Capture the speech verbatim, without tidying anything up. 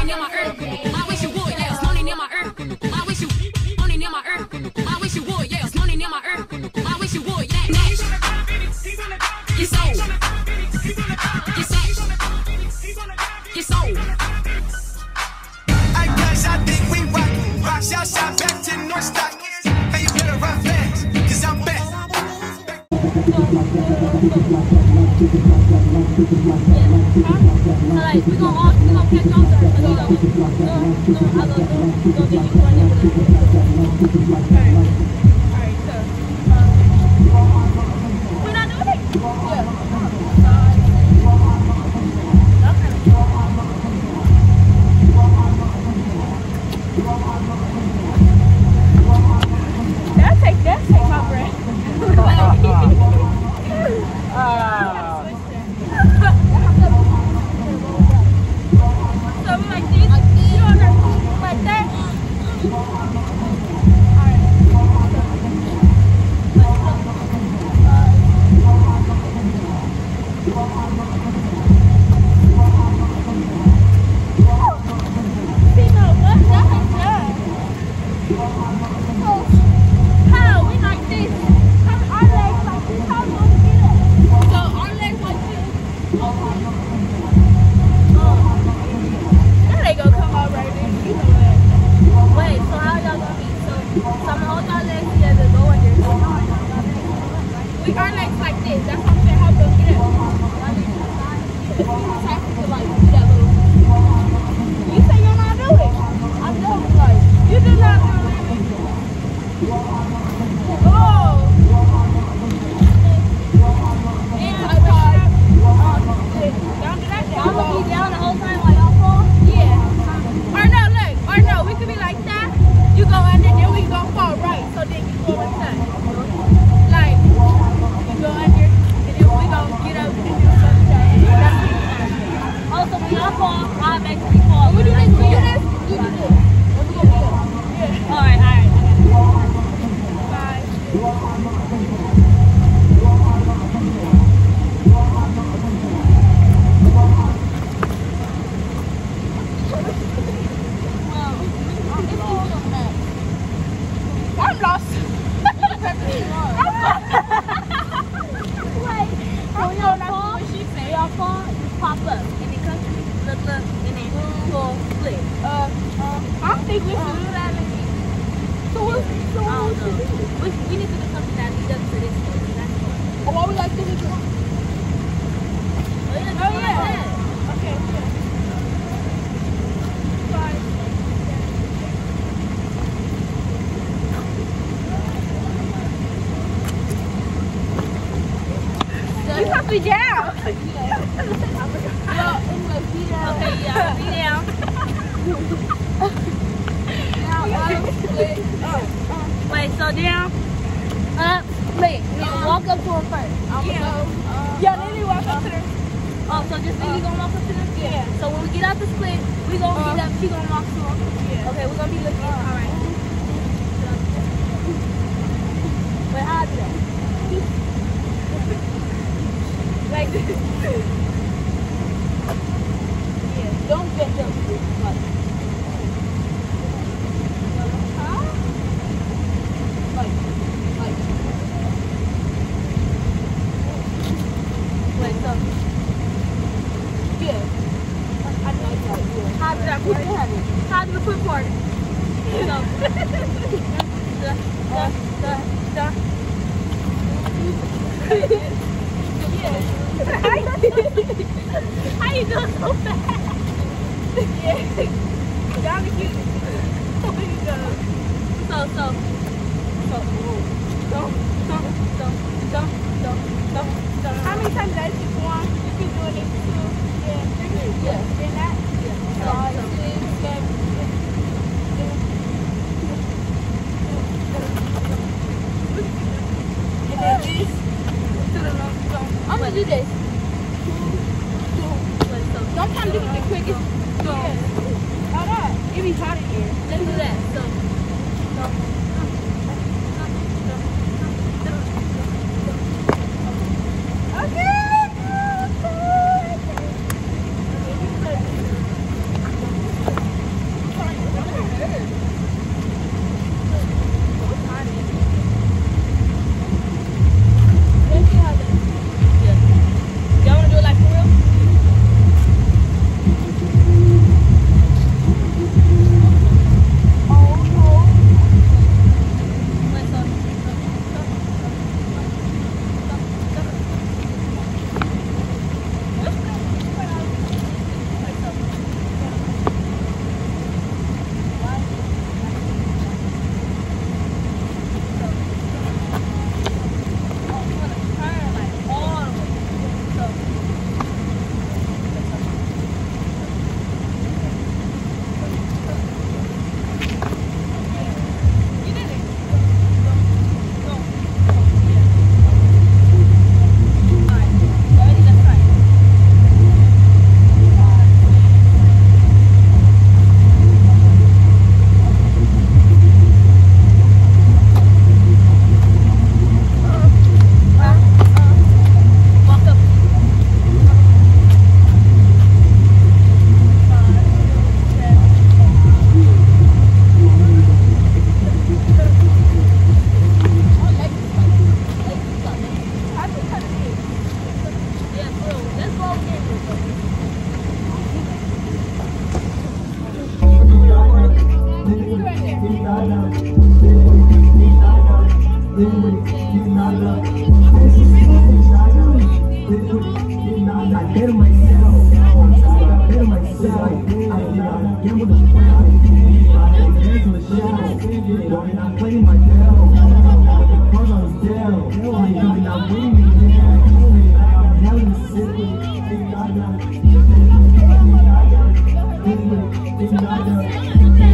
money near my earth. I wish you would, yeah, it's money near my earth. I wish you money near my earth. I wish you would, yeah, it's money near my earth. I wish you would, yeah, yeah. Get sold. Get sold. Get sold. I guess I think we rock. Rock, shout, shout back to North Stock. Hey, you better run fast, cause I'm back. Like, we gonna all, we gonna catch on to her. No, no, no, no, I go, no, no, then you go in there with us. Alright, alright, so, uh, we're not doing it? Yeah. That'll take, that'll take my breath. uh. So we like this, like this, you on her, like that. See, no, what? That ain't done. So, how? We like this. How our legs like this? How we gonna get up? So our legs like this. Oh. That ain't gonna come out right there. You know that. Wait, so how y'all gonna be? So, so I'm gonna hold y'all legs together, go under. We our legs like this. That's what I'm saying. How we gonna get up? We just have to like do that little. You say you're not doing it. I'm doing it. Like you do not do it. Oh. And I tried. Down to that. I'm gonna be down the whole time while y'all fall. Yeah. Or no, look. Or no, we could be like that. You go under, then we gonna fall right. So then you go like that. Like you go under, and then we gonna get up and do something. That's what it's like. Also, when y'all fall, I'll make sure we fall. We do this. We do this. We do this. Let's go get up. Yeah. All right. All right. Bye. I'm lost. I'm lost. Wait. Oh, no, that's what she said. Y'all fall, you pop up, and then come to me, look, look, and then pull, split. Uh, uh, I don't think we should do that. So what? So what? I don't know. We, we need to do something that leads us to this place. That's all. Oh, why we like to do this? Oh, yeah. Oh, yeah. Okay, yeah. Bye. You have to be down. Well, anyway, be down. Okay, yeah, be down. Down, up, split, up, up. Wait, so down, up, split. Then walk up to her first. I'm yeah. Go, uh, yeah, then you walk uh, up to her. Oh, so just then uh, you gonna walk up to her? Yeah. So when we get out the split, we gonna uh, get up, she gonna walk to her. Yeah. Okay, we're gonna be looking. Uh, All right. Wait, how I do that? Like this. Yeah, don't bend up. Like, huh? Like, like. Wait, so. Yeah. I know it's like, yeah. How did I put it? How did I put part? You know. Da, da, da, da. Yeah. How you doing so fast? Yeah. Down the cute. There you go. So, so. So. So. So. So. So. So. So. So. How many times did I see one? You keep doing it too. Yeah. Three. Yeah. Then that? Yeah. Five, six, seven, and then this. I'm gonna do this. Don't try to do it the quickest. So, how that? It be hot in here. Let's do that. So, so. Okay. better myself. I better myself. I did not gamble the crowd. I dance in the shadow. Don't not play my bell. With the cars on the down. You did not bring me down. I'm Helen City. I got it. I got it. I got it.